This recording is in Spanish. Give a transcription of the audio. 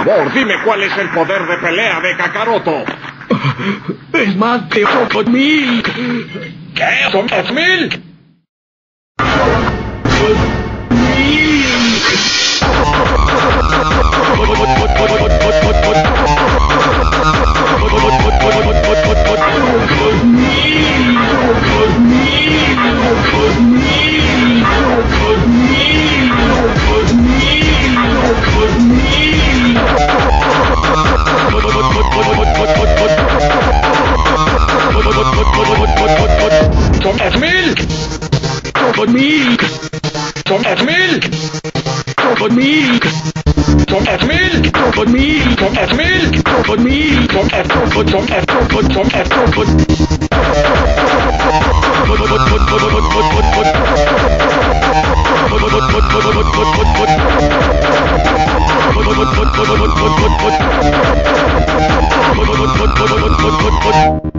favor, dime cuál es el poder de pelea de Kakaroto. Es más de 8.000. ¿Qué? ¿Son 2.000? ¿Son 2.000? Son 1.000. ¿Son 2.000? Son 1.000. ¿Son 2.000? Son 1.000. ¿Son 2.000? Son 1.000. Son 2.000?